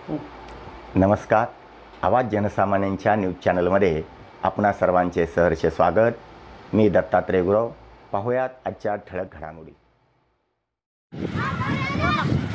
नमस्कार. आवाज जनसामान्यांच्या न्यूज चॅनलमध्ये आपणा सर्वांचे सहर्ष स्वागत. मी दत्तात्रय गुरव. पाहूयात आजच्या ठळक घडामोडी.